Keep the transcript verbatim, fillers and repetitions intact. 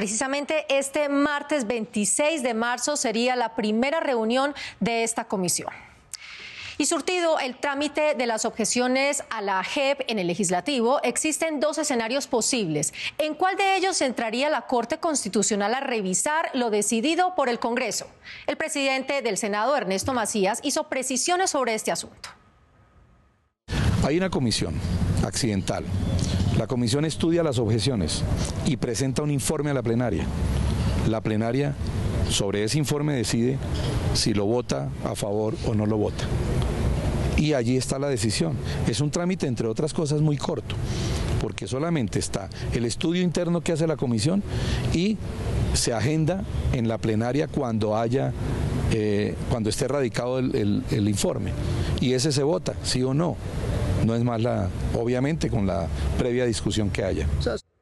Precisamente este martes veintiséis de marzo sería la primera reunión de esta comisión. Y surtido el trámite de las objeciones a la J E P en el legislativo, existen dos escenarios posibles. ¿En cuál de ellos entraría la Corte Constitucional a revisar lo decidido por el Congreso? El presidente del Senado, Ernesto Macías, hizo precisiones sobre este asunto. Hay una comisión accidental. La comisión estudia las objeciones y presenta un informe a la plenaria. La plenaria sobre ese informe decide si lo vota a favor o no lo vota. Y allí está la decisión. Es un trámite, entre otras cosas, muy corto, porque solamente está el estudio interno que hace la comisión y se agenda en la plenaria cuando haya, eh, cuando esté radicado el, el, el informe. Y ese se vota, sí o no. No es más la, obviamente, con la previa discusión que haya.